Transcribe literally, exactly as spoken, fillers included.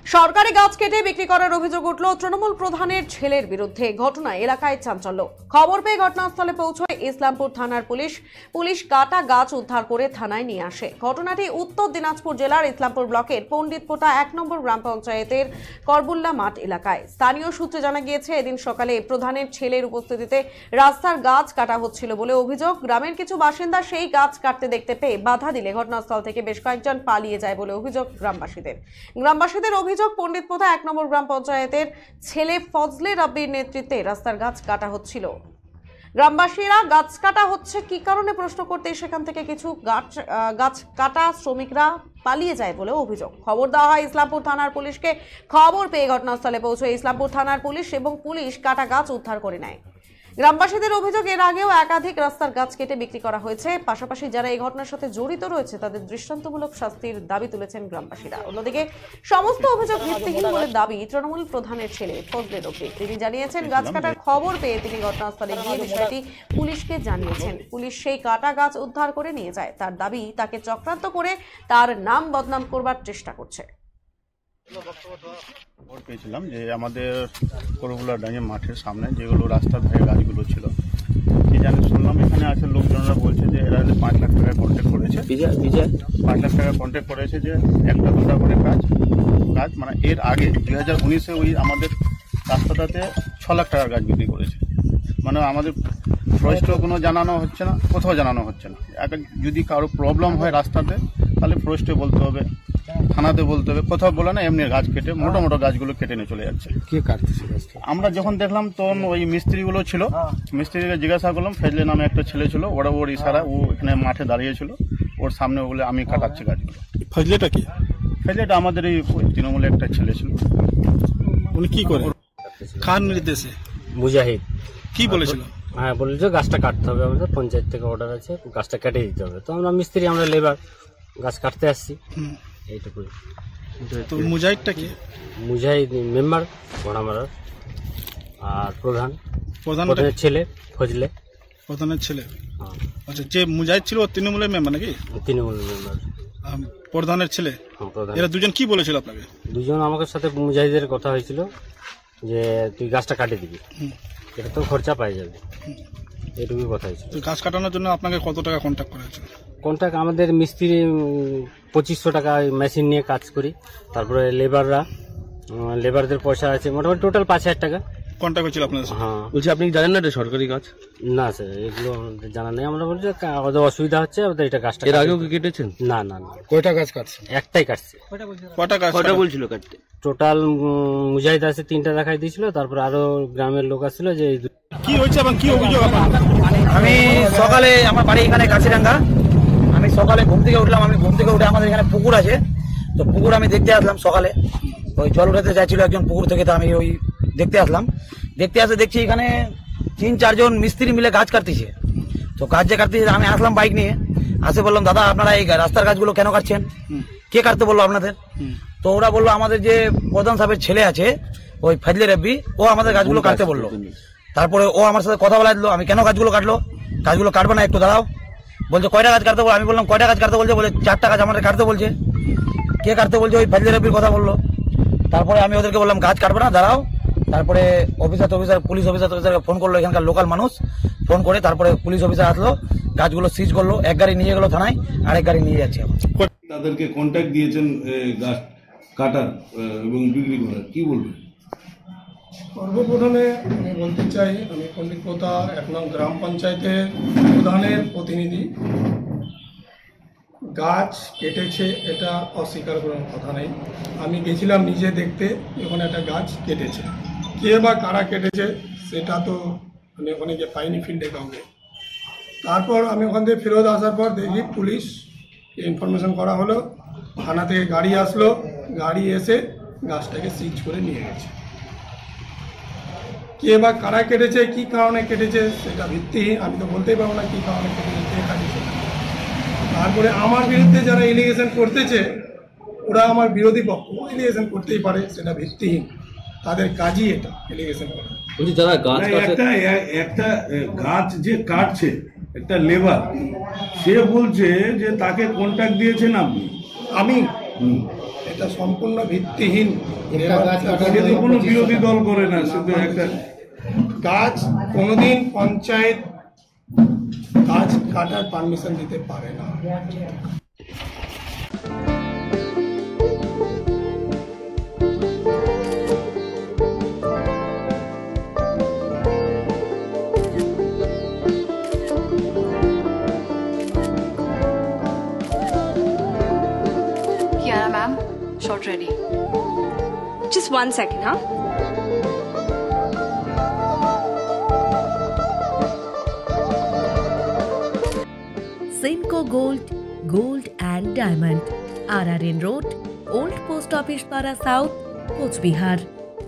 সরকারি গাছ কেটে বিক্রি করার অভিযোগ উঠল তৃণমূল প্রধানের ছেলের বিরুদ্ধে। ঘটনায় এলাকায় চাঞ্চল্য। খবর পেয়ে ঘটনাস্থলে পৌঁছয় ইসলামপুর থানার পুলিশ। পুলিশ কাটা গাছ উদ্ধার করে থানায় নিয়ে আসে। ঘটনাটি উত্তর দিনাজপুর জেলার ইসলামপুর ব্লকের পণ্ডিতপোতা এক নম্বর গ্রাম পঞ্চায়েতের করবুল্লা মাঠ এলাকায়। স্থানীয় সূত্রে জানা গিয়েছে, এদিন সকালে প্রধানের ছেলের উপস্থিতিতে রাস্তার গাছ কাটা হচ্ছিল বলে অভিযোগ। গ্রামের কিছু বাসিন্দা সেই গাছ কাটতে দেখতে পেয়ে বাধা দিলে ঘটনাস্থল থেকে বেশ কয়েকজন পালিয়ে যায় বলে অভিযোগ গ্রামবাসীদের। গ্রামবাসীদের অভিযোগ, পণ্ডিতপোতা এক নম্বর গ্রাম পঞ্চায়েতের ছেলে ফজলে রাব্বির নেতৃত্বে রাস্তার গাছ কাটা হচ্ছিল। গ্রামবাসীরা গাছ কাটা হচ্ছে কি কারণে প্রশ্ন করতে সেখান থেকে কিছু গাছ গাছ কাটা শ্রমিকরা পালিয়ে যায় বলে অভিযোগ। খবর দেওয়া হয় ইসলামপুর থানার পুলিশকে। খবর পেয়ে ঘটনাস্থলে পৌঁছয় ইসলামপুর থানার পুলিশ এবং পুলিশ কাটা গাছ উদ্ধার করে নেয়। গ্রামবাসীদের অভিযোগ, এর আগেও একাধিক রাস্তার গাছ কেটে বিক্রি করা হয়েছে। পাশাপাশি যারা এই ঘটনার সাথে জড়িত রয়েছে তাদের দৃষ্টান্তমূলক শাস্তির দাবি তুলেছেন গ্রামবাসীরা। অন্যদিকে সমস্ত অভিযোগ ভিত্তিহীন বলে দাবি তৃণমূল প্রধানের ছেলে ফজলে রব্বি। তিনি জানিয়েছেন, গাছ কাটার খবর পেয়ে তিনি ঘটনাস্থলে গিয়ে বিষয়টি পুলিশকে জানিয়েছেন। পুলিশ সেই কাটা গাছ উদ্ধার করে নিয়ে যায়। তার দাবি, তাকে চক্রান্ত করে তার নাম বদনাম করবার চেষ্টা করছে। খবর পেয়েছিলাম যে আমাদের করবুলা ডাঙ্গে মাঠের সামনে যেগুলো রাস্তার ধারে গাছগুলো ছিল, কি জানি শুনলাম এখানে আছে লোকজনরা বলছে যে এরা পাঁচ লাখ টাকা কন্ট্যাক্ট করেছে পাঁচ লাখ টাকা কন্ট্যাক্ট করেছে যে একটা দুটা করে কাজ গাছ মানে এর আগে দুই হাজার উনিশে ওই আমাদের রাস্তাটাতে ছ লাখ টাকার গাছ বিক্রি করেছে। মানে আমাদের ফরেস্টও কোনো জানানো হচ্ছে না, কোথাও জানানো হচ্ছে না। যদি কারো প্রবলেম হয় রাস্তাতে তাহলে ফরেস্টে বলতে হবে, থানাতে বলতে হবে, কোথাও বলে না, এমনি গাছ কেটে মোটো মোটো গাছগুলো কেটে নিয়ে চলে যাচ্ছে। কে কাটতেছে? আমরা যখন দেখলাম তখন ওই মিস্ত্রিগুলো ছিল, মিস্ত্রিকে জিজ্ঞাসা করলাম। ফেজলে নামে একটা ছেলে ছিল, ওরা ওর ইশারা ও এখানে মাঠে দাঁড়িয়েছিল, ওর সামনে বলে আমি কাটাচ্ছি গাছগুলো। ফজলেটা কি? ফেজলেটা আমাদের এই তৃণমূলের একটা ছেলে ছিল। উনি কি করে? কার নির্দেশে? মুজাহিদ। কি বলেছিল? হ্যাঁ, বলেছিল গাছটা কাটতে হবে, আমাদের পঞ্চায়েত থেকে অর্ডার আছে, গাছটা কেটে দিতে হবে। তো আমরা মিস্ত্রি, আমরা লেবার, গাছ কাটতে আসছি, এইটুকুই। তো মুজাহিদটা কি? মুজাহিদ মেম্বার বড়ামারার, আর প্রধান প্রধানের ছেলে ফজলে। প্রধানের ছেলে? আচ্ছা, যে মুজাহিদ ছিল ও তৃণমূলের মেম্বার নাকি? তৃণমূল মেম্বার। প্রধানের ছেলে? এরা দুজন কি বলেছিল আপনাকে? দুজন আমাদের সাথে মুজাহিদের কথা হয়েছিল যে তুই গাছটা কাটিয়ে দিবি, এটা তো খরচা পাই যাবে, এটুকুই কথা হয়েছিল। গাছ কাটানোর জন্য আপনাকে কত টাকা কন্ট্যাক্ট করা হয়েছিল? কন্ট্যাক্ট আমাদের মিস্ত্রি পঁচিশশো টাকা মেশিন নিয়ে কাজ করি, তারপরে লেবাররা, লেবারদের পয়সা আছে মোটামুটি টোটাল পাঁচ হাজার টাকা কন্ট্যাক্ট হয়েছিল আপনাদের? হ্যাঁ। বলছি আপনি জানেন না এটা সরকারি গাছ? না স্যার, এগুলো আমাদের জানা নেই। আমরা বলছি ওদের অসুবিধা হচ্ছে, ওদের এটা গাছটা। এর আগেও কি কেটেছেন? না না না। কয়টা গাছ কাটছে? একটাই কাটছে। কয়টা গাছ? কয়টা বলছিল কাটতে? টোটাল মুজাহিদ আছে তিনটা দেখাই দিয়েছিল, তারপর আরো গ্রামের লোক আসছিল। যে কি হয়েছে এবং কি অভিযোগ? আমি সকালে, আমার বাড়ি এখানে কাছিরাঙ্গা, আমি সকালে ঘুম থেকে উঠলাম। আমি ঘুম থেকে উঠে আমাদের এখানে পুকুর আছে, তো পুকুর আমি দেখতে আসলাম সকালে। ওই জল উঠাতে চাইছিল একজন পুকুর থেকে, তো আমি ওই দেখতে আসলাম। দেখতে আসে দেখছি এখানে তিন চারজন মিস্ত্রি মিলে গাছ কাটতেছে। তো গাছ যে কাটতেছে, আমি আসলাম বাইক নিয়ে, আসে বললাম দাদা আপনারা এই রাস্তার গাছগুলো কেন কাটছেন? কে কাটতে বললো আপনাদের? তো ওরা বললো আমাদের যে প্রধান সাহেবের ছেলে আছে ওই ফজলে রাব্বি, ও আমাদের গাছগুলো কাটতে বললো। তারপরে ও আমার সাথে কথা বলা দিল, আমি কেন গাছগুলো কাটলো? গাছগুলো কাটবে না, একটু দাঁড়াও। বলছে কয়টা গাছ কাটতে বল? আমি বললাম কয়টা গাছ কাটতে বলছে? বলে চারটা গাছ আমাদের কাটতে বলছে। কে কাটতে বলছে? ওই ফজলে রাব্বির কথা বললো। তারপরে আমি ওদেরকে বললাম গাছ কাটবে না, দাঁড়াও। তারপরে অফিসার অফিসার পুলিশ অফিসার অফিসারকে ফোন করলো, এখানকার লোকাল মানুষ ফোন করে, তারপরে পুলিশ অফিসার আসলো, গাছগুলো সিজ করলো, এক গাড়ি নিয়ে গেলো থানায়, আরেক গাড়ি নিয়ে যাচ্ছে। তাদেরকে কন্ট্যাক্ট দিয়েছেন গাছ কাটার এবং বিক্রি করার, কি বলবেন? সর্বপ্রথমে আমি বলতে চাই, আমি পণ্ডিতপোতা এক নং গ্রাম পঞ্চায়েতের প্রধানের প্রতিনিধি। গাছ কেটেছে এটা অস্বীকার করার কথা নেই। আমি গেছিলাম নিজে দেখতে, ওখানে একটা গাছ কেটেছে। কে বা কারা কেটেছে সেটা তো আমি ওখানে গিয়ে পাইনি ফিল্ডে কাউকে। তারপর আমি ওখান থেকে ফেরত আসার পর দেখি পুলিশ ইনফরমেশন করা হলো, থানা থেকে গাড়ি আসলো, গাড়ি এসে গাছটাকে সিজ করে নিয়ে গেছে। কে বা কারা কেটেছে, কি কারণে কেটেছে সেটা ভিত্তিহীন, আমি তো বলতেই পারবো না কি কারণে কেটেছে, কে কাটেছে। তারপরে আমার বিরুদ্ধে যারা এলিগেশন করতেছে ওরা আমার বিরোধী পক্ষ, এলিগেশন করতেই পারে, সেটা ভিত্তিহীন, তাদের কাজই এটা এলিগেশন করা। বলছি যারা গাছ একটা একটা গাছ যে কাটছে একটা লেবার, সে বলছে যে তাকে কন্ট্যাক্ট দিয়েছেন আপনি। আমি এটা সম্পূর্ণ ভিত্তিহীন। কিন্তু কোনো বিরোধী দল করে না, শুধু একটা গাছ কোনোদিন পঞ্চায়েত গাছ কাটার পারমিশন দিতে পারে না। Kiara ma'am, shot ready. Just one second, huh? Simco Gold, Gold and Diamond, R R N Road, Old Post Office Para South, Coach Bihar.